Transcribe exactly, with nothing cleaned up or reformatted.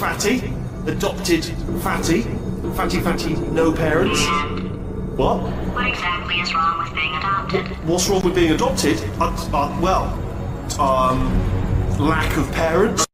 fatty, adopted fatty, fatty fatty no parents. And What? what exactly is wrong with being adopted? What's wrong with being adopted? Uh, uh, well, um, lack of parents.